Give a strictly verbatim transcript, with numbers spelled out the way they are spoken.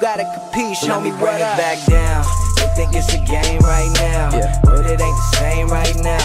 gotta compete, show me bring it back down. They think it's a game right now, yeah, but it ain't the same right now.